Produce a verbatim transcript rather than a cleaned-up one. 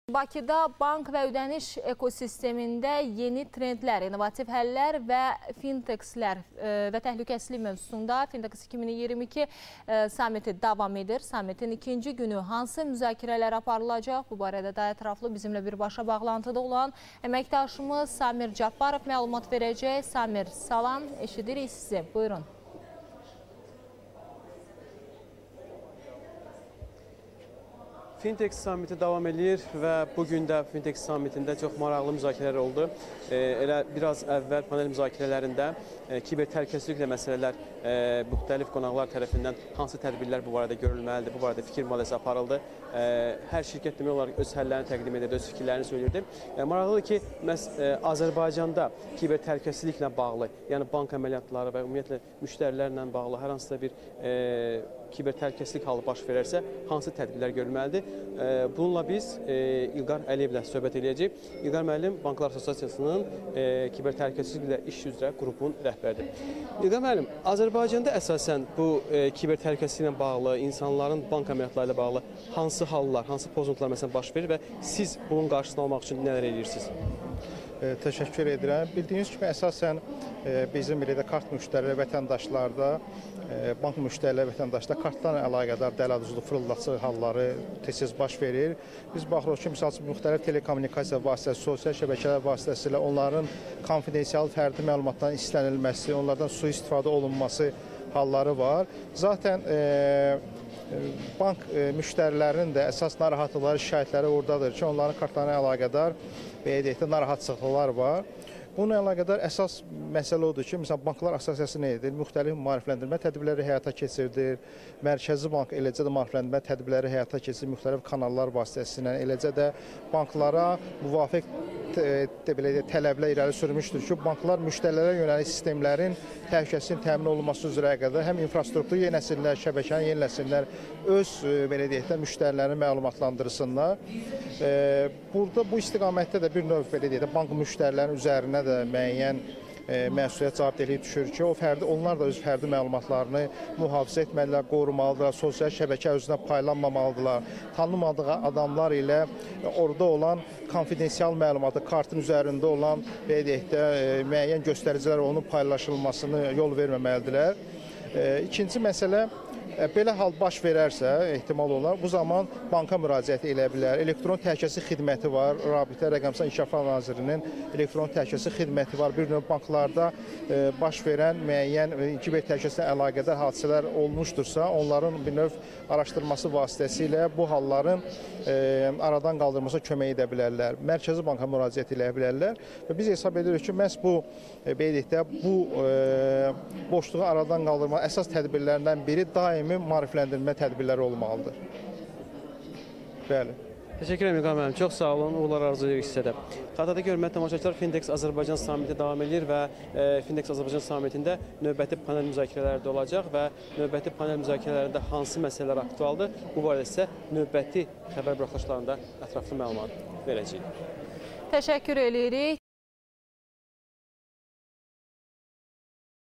Bakıda bank və ödəniş ekosistemində yeni trendlər, inovativ həllər və fintexlər və təhlükəsizlik mövzusunda Fintex iki min iyirmi iki samiti davam edir. Samitin ikinci günü hansı müzakirələr aparılacaq? Bu barədə daha ətraflı bizimlə birbaşa bağlantıda olan əməkdaşımız Samir Cabbarov məlumat verəcək. Samir, salam, eşidirik sizi. Buyurun. Fintex samiti davam edir və bugün də Fintex samitində çox maraqlı müzakirələr oldu. E, elə biraz əvvəl panel müzakirələrində e, kiber təhlükəsizliklə məsələlər e, müxtəlif qonaqlar tərəfindən hansı tədbirlər bu barədə görülməlidir, bu barədə fikir mübadiləsi aparıldı. E, hər şirkət demək olaraq öz həllərini təqdim edirdi, öz fikirlərini söyləyirdi. E, maraqlıdır ki, məhz e, Azərbaycanda kiber təhlükəsizliklə bağlı, yəni bank əməliyyatları və ümumiyyətlə müştərilərlə bağlı hər hansısa bir e, kiber təhlükəsizlik halı baş verərsə, hansı tədbirlər görülməlidir? Bununla biz İlqar Əliyevlə söhbət edəcəyik. İlqar müəllim Banklar Assosiasiyasının kiber təhlükəsizliklə iş üzrə qrupun rəhbəridir. İlqar müəllim, Azərbaycanda əsasən bu kiber təhlükəsizliklə bağlı, insanların bank əməliyyatları ilə bağlı hansı hallar, hansı pozuntular məsələn baş verir və siz bunun qarşısını almaq üçün nələr edirsiniz? E, təşəkkür edirəm. Bildiyiniz kimi əsasən e, bizim birlikdə kart müştərilər vətəndaşlarda, e, bank müştərilər vətəndaşlarda kartlarla əlaqədar dələduzlu fırıldaqçı halları tez-tez baş verir. Biz baxırıq ki, misal üçün müxtəlif telekommunikasiya vasitəsi, sosial şəbəkələr vasitəsilə onların konfidensial fərdi məlumatların istənilməsi, onlardan sui-istifadə olunması halları var. Zaten e, bank e, müştərilərinin də əsas narahatlıqları, şikayətləri oradadır ki, onların kartlarına əlaqədar belə deyək də narahatçılıqlar var. Bununla əlaqədar əsas məsələ odur ki, məsələn, Banklar Assosiasiyası nə edir? Müxtəlif maarifləndirmə tədbirləri həyata keçirdir. Mərkəzi Bank eləcə də maarifləndirmə tədbirləri həyata keçirir müxtəlif kanallar vasitəsilə. Eləcə də banklara müvafiq belə deyək, tələblər irəli sürmüşdür ki, banklar müştərilərə yönəlik sistemlərin təhlükəsizliyinin təmin olunması üzrə qədər həm infrastruktur yeniləsinlər, şəbəkəni yeniləsinlər, öz belə deyək də müştərilərini məlumatlandırsınlar. Burada bu istiqamətdə də bir növ belə deyək də bank müştərilərinin üzərinə də müəyyən e, məsuliyyət cavabdehliyi düşür ki, o fərdi, onlar da öz fərdi məlumatlarını mühafizə etməlidirlər, qorumalıdırlar, sosial şəbəkə özünə paylanmamalıdırlar. Tanınmadığı adamlar ilə orada olan konfidensial məlumatı, kartın üzərində olan belə deyək də e, müəyyən göstəricilər onun paylaşılmasını yol verməməlidirlər. E, ikinci məsələ, belə hal baş verərsə, ehtimal olar, bu zaman banka müraciət edə bilər. Elektron təhlükəsizlik xidməti var, Rabitə Rəqəmsal İnkişaf Nazirliyinin elektron təhlükəsizlik xidməti var. Bir növ banklarda baş verən müəyyən kiber təhlükəsizliklə əlaqədar hadisələr olmuşdursa, onların bir növ araşdırması vasitəsilə bu halların aradan qaldırılmasına kömək edə bilərlər. Mərkəzi banka müraciət edə bilərlər və biz hesab edirik ki, məhz bu, belə deyək də, bu boşluğu aradan qaldırma əsas tədbirlərindən biri daimi maarifləndirmə tədbirləri olmalıdır. Bəli. Təşəkkür ederim İlqar müəllim. Çox sağ olun. Uğurlar arzulayırıq sizə də. Xatırda görməklə tamaşaçılar Fintex Azərbaycan samiti davam edir və e, Fintex Azərbaycan samitində növbəti panel müzakirələri də olacaq və növbəti panel müzakirələrində hansı məsələlər aktualdır, bu barədə isə növbəti xəbər buraxılışlarında ətraflı məlumat verəcəyik. Təşəkkür edirik.